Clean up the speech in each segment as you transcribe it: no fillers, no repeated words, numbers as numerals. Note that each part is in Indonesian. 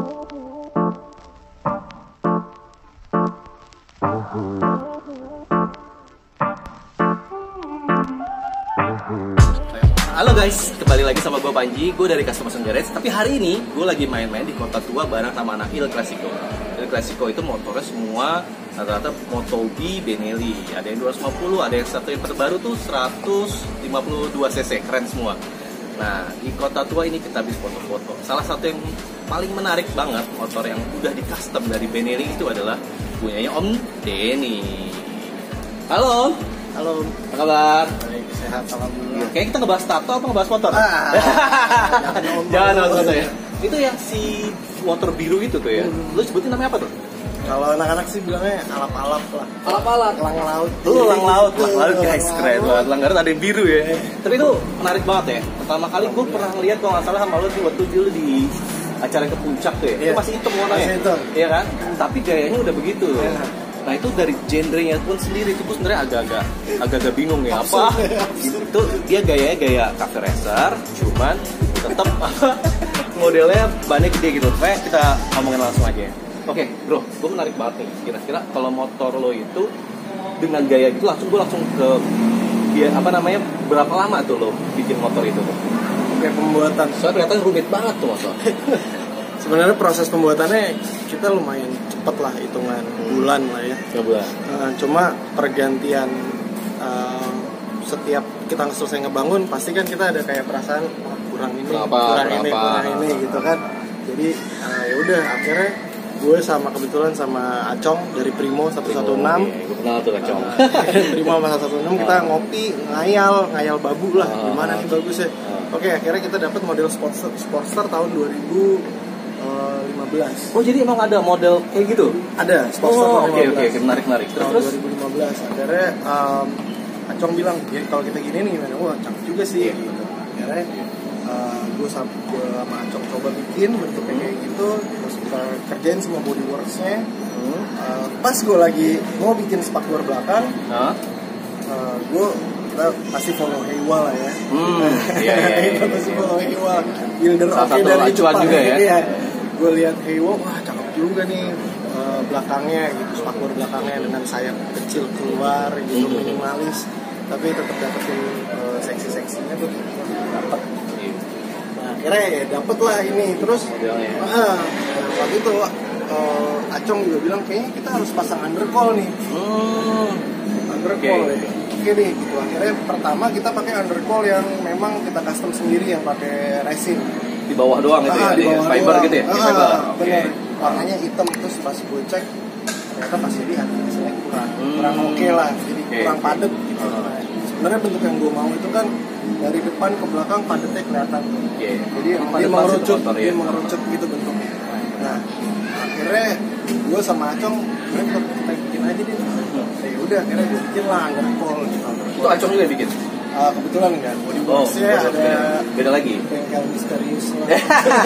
Halo guys, kembali lagi sama gue Panji, gue dari Custom Garage. Tapi hari ini gue lagi main-main di Kota Tua bareng sama anak Il Clasico. Il Clasico itu motornya semua rata-rata Moto B Benelli. Ada yang 250, ada yang satu yang terbaru tuh 152 cc, keren semua. Nah, di Kota Tua ini kita habis foto-foto. Salah satu yang paling menarik banget motor yang udah di custom dari Benelli itu adalah punyanya Om Denny. Halo. Halo, Apa kabar? baik, sehat, alhamdulillah. Kayaknya kita ngebahas tato apa ngebahas motor? Jangan foto ya. Itu yang si motor biru itu tuh ya. Lu sebutin namanya apa tuh? Kalau anak-anak sih bilangnya alap-alap lah. Alap-alap. Elang laut. Elang laut guys, keren banget. Elang laut ada yang biru ya. Tapi itu menarik banget ya. Pertama kali gue pernah ngeliat kalau nggak salah sama lu waktu dulu di acara ke puncak tuh ya. Itu masih hitam warnanya. Masih hitam. Iya kan? Tapi gayanya udah begitu. Nah itu dari genrenya pun sendiri itu gue sebenarnya agak-agak bingung ya apa itu dia gayanya gaya cafe racer cuman tetap modelnya bannya gede gitu. Kayak kita ngomongin langsung aja. Oke bro, gue menarik banget nih. Kira-kira kalau motor lo itu dengan gaya gitu gue langsung ke dia apa namanya berapa lama tuh lo bikin motor itu tuh? Oke, pembuatan. Soalnya ternyata rumit banget tuh motor. Sebenarnya proses pembuatannya kita lumayan cepet lah, hitungan bulan lah ya. Bulan. Cuma pergantian setiap kita selesai ngebangun pasti kan kita ada kayak perasaan kurang ini gitu kan. Jadi ya udah akhirnya gue kebetulan sama Acong dari Primo 116. Gue kenal tuh Acong. Primo sama 116 kita ngopi, ngayal babu lah. Gimana nih bagusnya. Oke, akhirnya kita dapat model Sportster tahun 2015. Oh jadi emang ada model kayak gitu? Ada Sportster tahun 2015. Oke, menarik. Terus 2015 akhirnya Acong bilang, ya kalau kita gini nih gimana? Wah, cakep juga sih gitu. Akhirnya gue sama Acong coba bikin bentuknya kayak gitu, terus kita kerjain semua bodyworksnya. Pas gue lagi mau bikin spakbor belakang, kita pasti follow Heiwa lah ya. Kita pasti follow Heiwa. Builder oke dari Jepang juga ya. Iya. Gue lihat Heiwa, wah cakep juga nih belakangnya gitu, spakbor belakangnya dengan sayap kecil keluar gitu, minimalis. Tapi tetap dapetin seksi-seksinya tuh dapet. Nah akhirnya ya dapet lah ini. Terus waktu itu Acong juga bilang kayaknya kita harus pasang undercoil nih. Undercoil ya. Oke deh gitu. Akhirnya pertama kita pakai undercoil yang memang kita custom sendiri yang pakai resin. Di bawah doang gitu ya, di fiber gitu ya? Bener. Warnanya hitam, terus pas gue cek ternyata pas jadi hasilnya kurang oke lah. Jadi kurang padat gitu. Sebenarnya bentuk yang gue mau itu kan dari depan ke belakang padatnya kelihatan. Jadi dia mengerucut gitu bentuknya. Nah akhirnya gue sama Acong kita bikin aja deh. Ya udah akhirnya gue bikin lah undercoil gitu. Itu Acong juga bikin? Kebetulan kan bodyworksnya ada beda lagi bengkel misterius lah.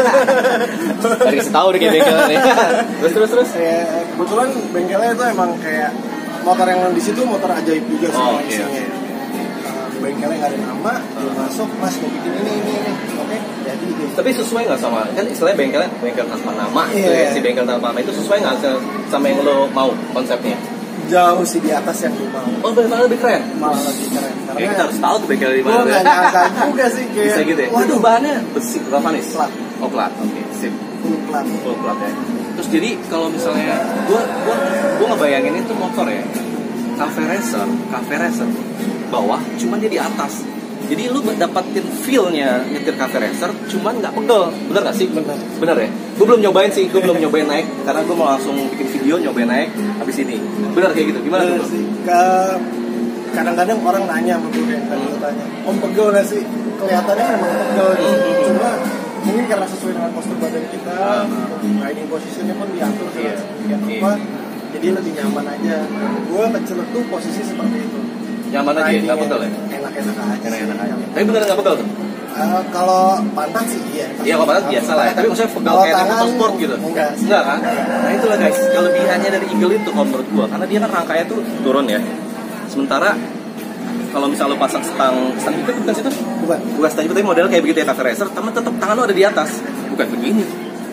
Dari setahun kayak bengkel nih. terus ya, kebetulan bengkelnya itu emang kayak motor yang di situ motor ajaib juga sih isinya. Bengkelnya nggak ada nama, belum masuk, mas mau bikin ini, oke, jadi. Tapi sesuai nggak sama, kan istilahnya bengkel tanpa nama, si bengkel tanpa nama itu sesuai nggak sama yang lo mau konsepnya? Jauh sih di atas yang gue mau. Oh, malah lebih keren. Malah lebih keren. Karena kita harus tahu tuh bengkel di mana. Gue nggak nyangka juga sih kayak. Bisa gitu ya. Waduh, bahannya besi, galvanis. Plat. Oh, plat. Oke, sip. Full plat ya. Terus jadi kalau misalnya gue ngebayangin itu motor ya, cafe racer bawah, cuman dia di atas. Jadi lu dapatin feel-nya nyetir cafe racer, cuman nggak pegel. Bener nggak sih? Bener ya? Gue belum nyobain sih, gue belum nyobain naik karena gue mau langsung bikin video nyobain naik habis ini. Bener kayak gitu? Gimana tuh? Kadang-kadang orang nanya sama gue kayak tadi lu tanya, Om pegel nggak sih? Kelihatannya emang pegel gitu. Cuma mungkin karena sesuai dengan postur badan kita, riding positionnya pun diatur apa, jadi lebih nyaman aja. Gue kecil tuh posisi seperti itu. Nyaman aja, nggak pegel ya? Enak-enak aja. Tapi bener nggak pegel tuh? Kalau pantat sih iya. Iya kalau pantat biasa lah ya. Tapi maksudnya pegel kayak motorsport gitu? Enggak kan? Nah itulah guys, kelebihannya dari Eagle itu kalau menurut gua, karena dia kan rangkanya tuh turun ya. Sementara kalau misal lo pasang stang itu bukan situ? Bukan stang itu, tapi model kayak begitu ya cafe racer, tetap tangan lo ada di atas, bukan begini.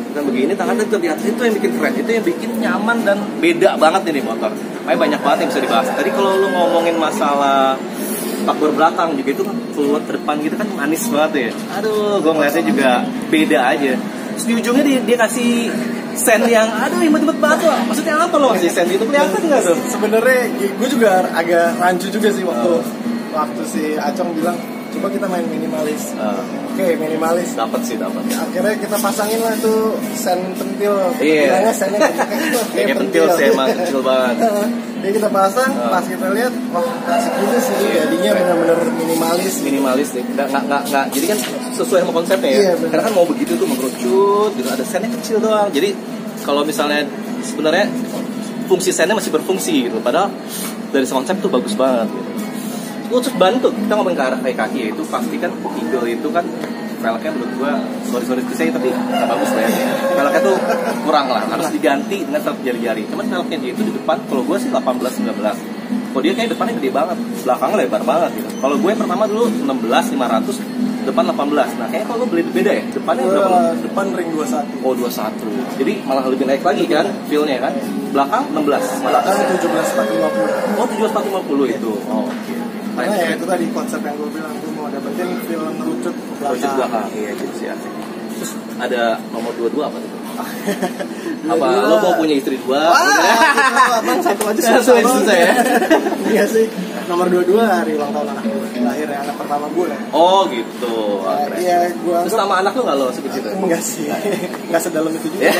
bukan begini, tangannya tetap di atas. Itu yang bikin keren, itu yang bikin nyaman dan beda banget ini motor. Makanya banyak banget yang bisa dibahas. Tadi kalau lu ngomongin masalah spakbor belakang juga itu kan keluar ke depan gitu kan manis banget ya. Aduh, gue ngeliatnya juga beda aja. Terus di ujungnya dia kasih sen yang aduh imut-imut banget loh. Maksudnya apa loh kasih sen itu, kelihatan nggak tuh? Sebenarnya gue juga agak rancu juga sih waktu si Acong bilang coba kita main minimalis. Oke, minimalis. Dapat. Akhirnya kita pasangin lah tuh sen pentil. Iya. Sennya kayak pentil sih emang kecil banget. Jadi kita pasang, pas kita lihat, wah asik juga sih. Jadinya benar-benar minimalis nih. Nggak. Jadi kan sesuai sama konsepnya ya. Iya, karena kan mau begitu tuh mengerucut, gitu. Ada sennya kecil doang. Jadi kalau misalnya sebenarnya fungsi sennya masih berfungsi gitu. Padahal dari konsep tuh bagus banget. Gitu. Terus bantu kita ngomongin ke arah kaki itu pasti kan Eagle itu kan velgnya menurut gua sorry saya tapi nggak bagus lah ya. Velgnya tuh kurang lah, harus diganti dengan velg jari-jari. Cuman velgnya dia itu di depan kalau gua sih 18-19. Kalau dia kayak depannya gede banget, belakangnya lebar banget gitu. Kalau gue yang pertama dulu 16-500, depan 18. Nah kayaknya kalau gue beli beda ya, depannya berapa? Depan ring 21. Oh 21. Jadi malah lebih naik lagi kan feel-nya kan. Belakang 16. Belakang 17-450. Oh 17-450 itu. Oh oke. Karena ya itu tadi konsep yang gue bilang, gue mau dapetin feel ngerucut belakang. Iya gitu sih asik. Terus ada nomor 22 apa tuh? Apa lo mau punya istri 2? Wah, abang satu aja susah ya. Iya sih. Nomor 22 hari ulang tahun anak gue. Lahir ya, anak pertama gue ya. Oh gitu. Iya, gue. Terus nama anak lo nggak lo sebut itu? Enggak sih. Enggak sedalam itu juga.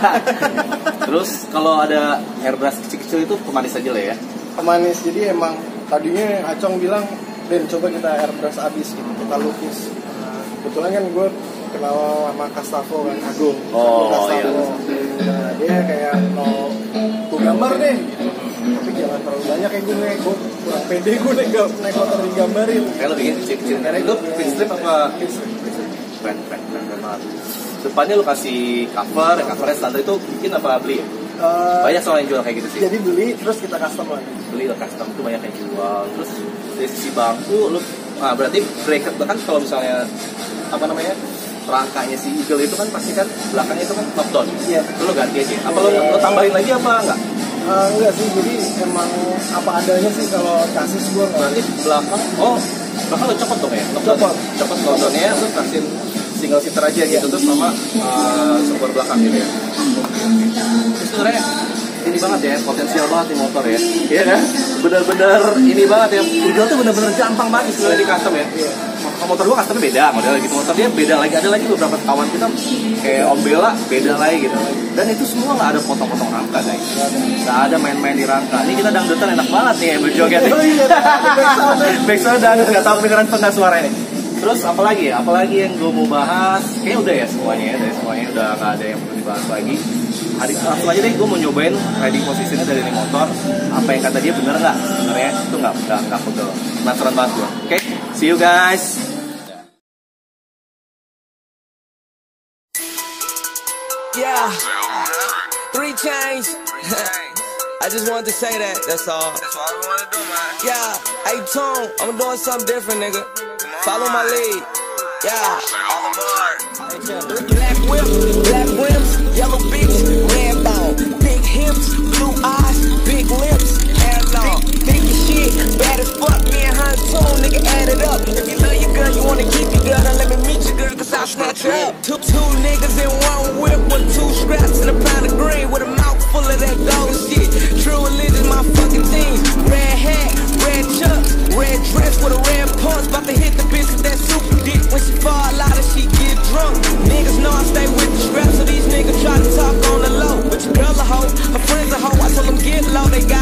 Terus kalau ada airbrush kecil-kecil itu pemanis aja lah ya. Pemanis. Jadi emang tadinya Acong bilang, "Den, coba kita airbrush abis gitu, kita lukis." Kebetulan kan gue kenal sama Kastavo kan, Agung. Oh iya. Nah, dia kayak mau gue gambar deh, tapi jangan terlalu banyak kayak gue kurang pede gue naik motor digambarin. Kayak lo bikin kecil-kecil. Karena itu print strip apa? Keren banget. Depannya lo kasih covernya standar itu bikin apa beli? Banyak soal yang jual kayak gitu sih. Jadi beli terus kita custom lagi. Beli custom itu banyak yang jual. Terus dari sisi bangku lo, berarti bracket kan kalau misalnya apa namanya rangkanya si Eagle itu kan pasti kan belakangnya itu kan top down. Iya. Itu lo ganti aja. Apa lo tambahin lagi apa enggak? Enggak sih, jadi emang apa adanya sih kalau chassis gue. Berarti belakang lo copot dong ya? Copot downnya terus kasih single seater aja gitu terus sama support belakang gitu ya. Terus sebenarnya ini banget ya, potensial banget nih motor ya. Iya kan? Bener-bener ini banget ya. Eagle tuh bener-bener gampang banget sebenarnya di custom ya. Motor gua customnya beda, model gitu. Motor dia beda lagi, ada lagi beberapa kawan kita kayak Om Bella beda lagi gitu. Dan itu semua nggak ada potong-potong rangka guys. Nggak ada main-main di rangka. Ini kita dangdutan enak banget nih berjoget. Backsound dangdut nggak tahu kedengeran penggak suara ini. Terus apalagi yang gue mau bahas? Kayaknya udah ya semuanya udah nggak ada yang perlu dibahas lagi. Langsung aja deh, gue mau nyobain riding posisinya dari ini motor. Apa yang kata dia bener nggak? Sebenarnya itu nggak pegel. Penasaran banget gue. Oke, see you guys. Yeah, 3 chains. I just wanted to say that. That's all. That's all we want to do, man. Yeah, hey Tone, I'm doing something different, nigga. Follow my lead. Yeah. All aboard. Black whip, black rims, yellow bitch, red bone, big hips, blue eyes, big lips, hair long, big as shit, bad as fuck. Me and her too, nigga, add it up. If you love your girl, you wanna keep your girl, then let me meet your girl, cause I'll snatch her up. Two niggas in one whip with 2 scraps and a pound of green with a mouth full of that gold shit. True religion, my fucking jeans. Red hat, red chucks, red dress with a red pulse. About to hit the bitch with that super dick. When she fall out and she get drunk. Niggas know I stay with the scraps, so these niggas try to talk on the low. But your girl a hoe, her friends a hoe. I told them get low, they got